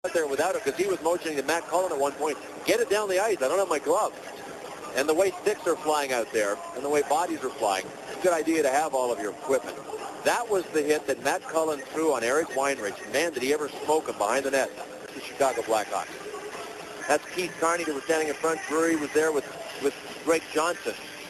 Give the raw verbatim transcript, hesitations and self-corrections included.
out there without it because he was motioning to Matt Cullen at one point. Get it down the ice. I don't have my glove. And the way sticks are flying out there and the way bodies are flying, it's a good idea to have all of your equipment. That was the hit that Matt Cullen threw on Eric Weinrich. Man, did he ever smoke him behind the net. The Chicago Blackhawks. That's Keith Carney that was standing in front. Drury was there with, with Greg Johnson.